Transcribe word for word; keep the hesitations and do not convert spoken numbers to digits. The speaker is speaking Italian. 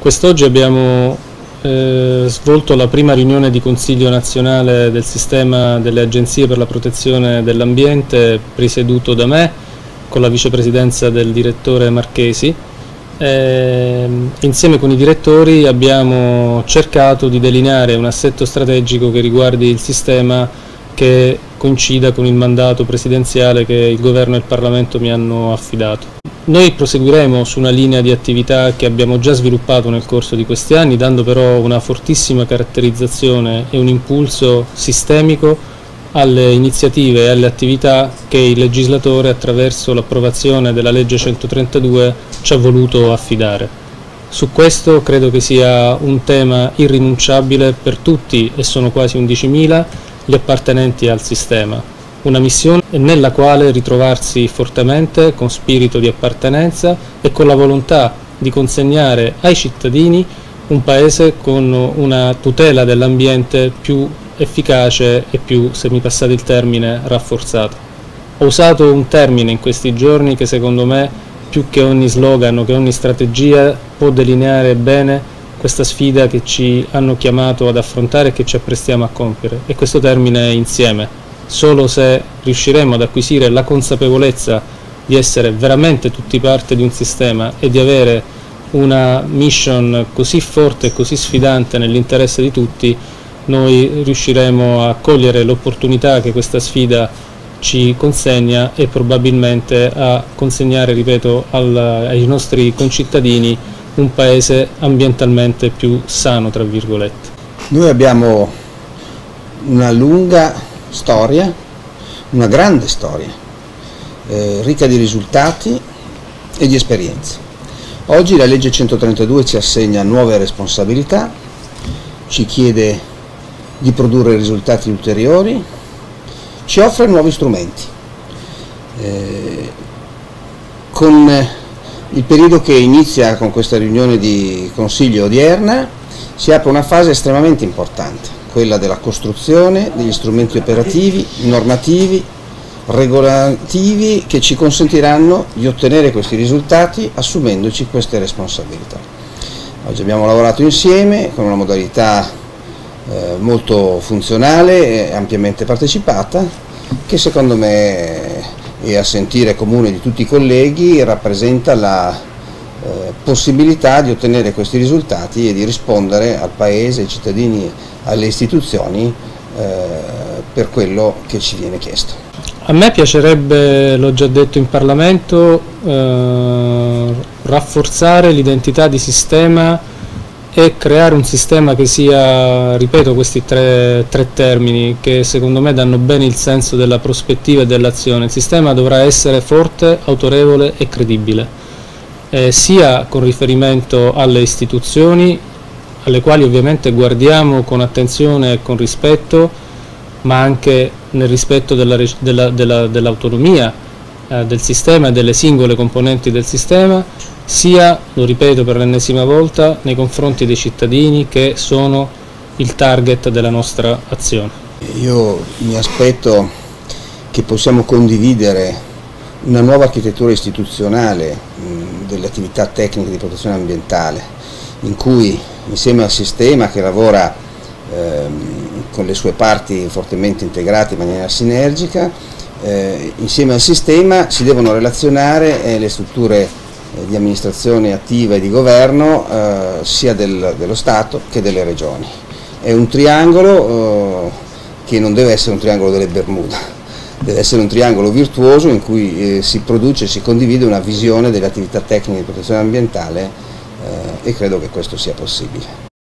Quest'oggi abbiamo eh, svolto la prima riunione di Consiglio nazionale del sistema delle agenzie per la protezione dell'ambiente, presieduto da me, con la vicepresidenza del direttore Marchesi. Eh, insieme con i direttori abbiamo cercato di delineare un assetto strategico che riguardi il sistema, che coincida con il mandato presidenziale che il Governo e il Parlamento mi hanno affidato. Noi proseguiremo su una linea di attività che abbiamo già sviluppato nel corso di questi anni, dando però una fortissima caratterizzazione e un impulso sistemico alle iniziative e alle attività che il legislatore, attraverso l'approvazione della legge centotrentadue, ci ha voluto affidare. Su questo credo che sia un tema irrinunciabile per tutti, e sono quasi undicimila, gli appartenenti al sistema. Una missione nella quale ritrovarsi fortemente, con spirito di appartenenza e con la volontà di consegnare ai cittadini un paese con una tutela dell'ambiente più efficace e più, se mi passate il termine, rafforzata. Ho usato un termine in questi giorni che secondo me, più che ogni slogan o che ogni strategia, può delineare bene questa sfida che ci hanno chiamato ad affrontare e che ci apprestiamo a compiere, e questo termine è insieme. Solo se riusciremo ad acquisire la consapevolezza di essere veramente tutti parte di un sistema e di avere una mission così forte e così sfidante nell'interesse di tutti, noi riusciremo a cogliere l'opportunità che questa sfida ci consegna e probabilmente a consegnare, ripeto, al, ai nostri concittadini un paese ambientalmente più sano, tra virgolette. Noi abbiamo una lunga storia, una grande storia, eh, ricca di risultati e di esperienze. Oggi la legge centotrentadue ci assegna nuove responsabilità, ci chiede di produrre risultati ulteriori, ci offre nuovi strumenti. Eh, con il periodo che inizia con questa riunione di consiglio odierna si apre una fase estremamente importante, quella della costruzione degli strumenti operativi, normativi, regolativi che ci consentiranno di ottenere questi risultati assumendoci queste responsabilità. Oggi abbiamo lavorato insieme con una modalità eh, molto funzionale e ampiamente partecipata, che secondo me, e a sentire comune di tutti i colleghi, rappresenta la eh, possibilità di ottenere questi risultati e di rispondere al Paese, ai cittadini, alle istituzioni eh, per quello che ci viene chiesto. A me piacerebbe, l'ho già detto in Parlamento, eh, rafforzare l'identità di sistema e creare un sistema che sia, ripeto questi tre, tre termini, che secondo me danno bene il senso della prospettiva e dell'azione. Il sistema dovrà essere forte, autorevole e credibile, eh, sia con riferimento alle istituzioni, alle quali ovviamente guardiamo con attenzione e con rispetto, ma anche nel rispetto della, della, della, dell'autonomia eh, del sistema e delle singole componenti del sistema, sia, lo ripeto per l'ennesima volta, nei confronti dei cittadini, che sono il target della nostra azione. Io mi aspetto che possiamo condividere una nuova architettura istituzionale mh, delle attività tecniche di protezione ambientale, in cui insieme al sistema che lavora ehm, con le sue parti fortemente integrate in maniera sinergica, eh, insieme al sistema si devono relazionare eh, le strutture eh, di amministrazione attiva e di governo eh, sia del, dello Stato che delle regioni. È un triangolo eh, che non deve essere un triangolo delle Bermuda, deve essere un triangolo virtuoso in cui eh, si produce e si condivide una visione delle attività tecniche di protezione ambientale, eh, e credo che questo sia possibile.